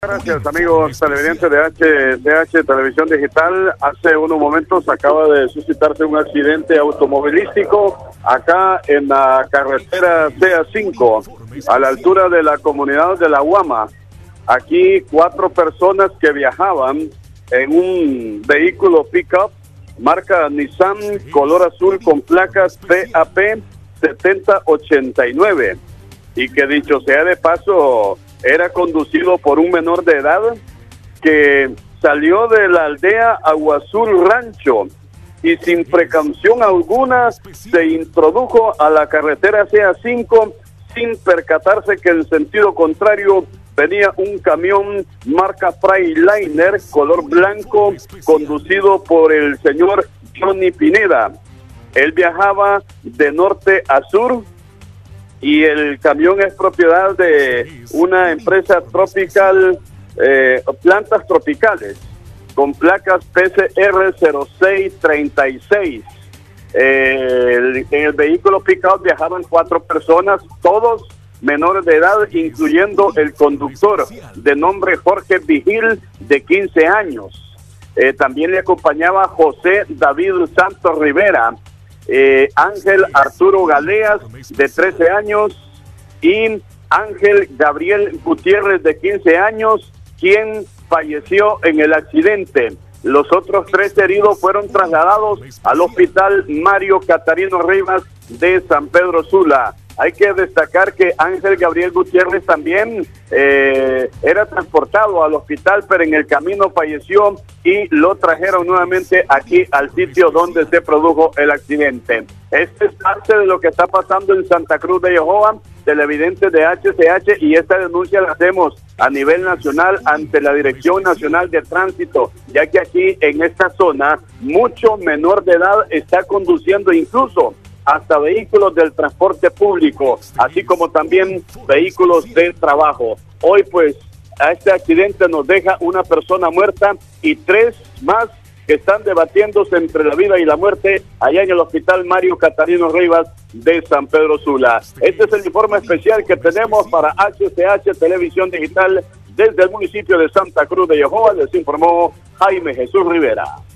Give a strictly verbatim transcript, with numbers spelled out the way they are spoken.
Gracias, amigos televidentes de H C H Televisión Digital. Hace unos momentos acaba de suscitarse un accidente automovilístico acá en la carretera C A cinco, a la altura de la comunidad de La Guama. Aquí cuatro personas que viajaban en un vehículo pick-up marca Nissan color azul con placas P A P setenta ochenta y nueve, y que dicho sea de paso era conducido por un menor de edad que salió de la aldea Aguazul Rancho y sin precaución alguna se introdujo a la carretera C A cinco sin percatarse que en sentido contrario venía un camión marca Freightliner color blanco conducido por el señor Johnny Pineda. Él viajaba de norte a sur y el camión es propiedad de una empresa tropical, eh, plantas tropicales, con placas P C R cero seis treinta y seis. Eh, el, en el vehículo pick-up viajaban cuatro personas, todos menores de edad, incluyendo el conductor, de nombre Jorge Vigil, de quince años. Eh, también le acompañaba José David Santos Rivera, eh, Ángel Arturo Galeas, de trece años, y Ángel Gabriel Gutiérrez, de quince años, quien falleció en el accidente. Los otros tres heridos fueron trasladados al hospital Mario Catarino Rivas de San Pedro Sula. Hay que destacar que Ángel Gabriel Gutiérrez también eh, era transportado al hospital, pero en el camino falleció y lo trajeron nuevamente aquí al sitio donde se produjo el accidente. Este es parte de lo que está pasando en Santa Cruz de Yojoa, televidentes de H C H, y esta denuncia la hacemos a nivel nacional ante la Dirección Nacional de Tránsito, ya que aquí en esta zona mucho menor de edad está conduciendo, incluso hasta vehículos del transporte público, así como también vehículos de trabajo. Hoy pues a este accidente nos deja una persona muerta y tres más que están debatiéndose entre la vida y la muerte allá en el hospital Mario Catarino Rivas de San Pedro Sula. Este es el informe especial que tenemos para H C H Televisión Digital desde el municipio de Santa Cruz de Yojoa. Les informó Jaime Jesús Rivera.